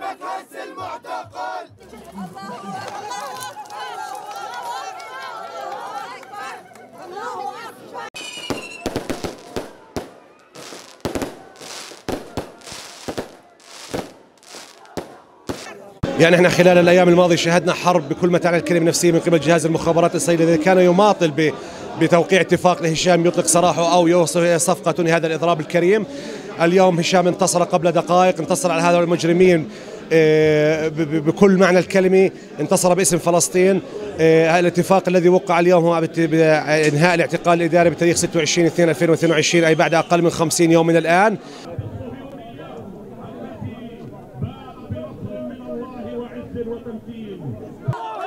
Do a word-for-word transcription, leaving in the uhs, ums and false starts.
اسمك هز المعتقل. يعني احنا خلال الايام الماضيه شهدنا حرب بكل ما تعني الكلمه نفسيه من قبل جهاز المخابرات الاسرائيلي الذي كان يماطل بتوقيع اتفاق لهشام يطلق سراحه او يوصل الى صفقه تنهي هذا الاضراب الكريم. اليوم هشام انتصر قبل دقائق، انتصر على هؤلاء المجرمين بكل معنى الكلمه، انتصر باسم فلسطين. الاتفاق الذي وقع اليوم هو انهاء الاعتقال الاداري بتاريخ ستة وعشرين اثنين ألفين واثنين وعشرين، اي بعد اقل من خمسين يوم من الان. وتمثيل